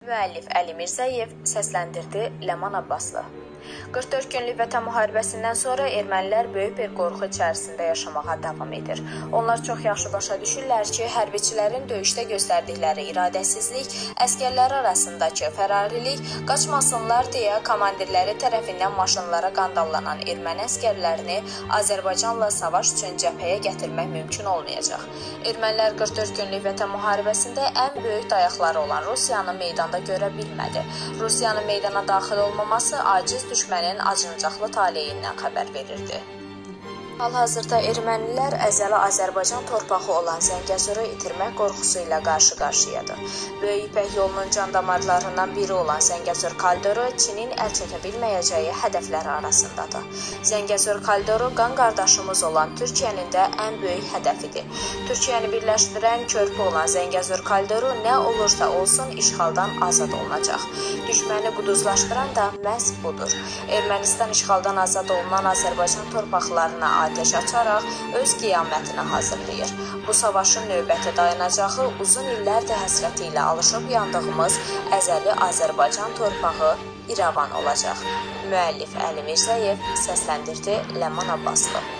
Müəllif Əli Mirzəyev, səsləndirdi Ləman Abbaslı. 44 günlük Vətən müharibəsindən sonra ermənilər böyük bir qorxu içərisində yaşamağa davam edir. Onlar çox yaxşı başa düşürlər ki, hərbiçilərin döyüşdə göstərdikləri iradəsizlik, əsgərlər arasındakı fərarilik, qaçmasınlar deyə komandirləri tərəfindən maşınlara qandallanan erməni əsgərlərini Azərbaycanla savaş üçün cəbhəyə gətirmək mümkün olmayacaq. Ermənilər 44 günlük Vətən müharibəsində ən böyük dayaqları olan Rusiyanı meydanda görə bilmədi. Rusiyanın meydana daxil olmaması aciz düşmənin acınacaqlı taleyindən xəbər verirdi. Hal-hazırda ermənilər əzəli Azərbaycan torpağı olan Zəngəzuru itirmək qorxusu ilə qarşı-qarşıyadır. Böyük İpək yolunun can damarlarından biri olan Zəngəzur koridoru Çinin əl çəkə bilməyəcəyi hədəfləri arasındadır. Zəngəzur koridoru qan qardaşımız olan Türkiyənin də ən böyük hədəfidir. Türkiyəni birləşdirən körpü olan Zəngəzur koridoru nə olursa olsun işğaldan azad olunacaq. Düşməni quduzlaşdıran da məhz budur. Ermənistan işğaldan azad olunan Azərbaycan torpaqlarına atəş açaraq öz qiyamətini hazırlayır. Bu savaşın növbəti dayanacağı uzun illərdir həsrəti ilə alışıb yandığımız əzəli Azərbaycan torpağı İrəvan olacaq. Müəllif Əli Mirzəyev, səsləndirdi Ləman Abbaslı.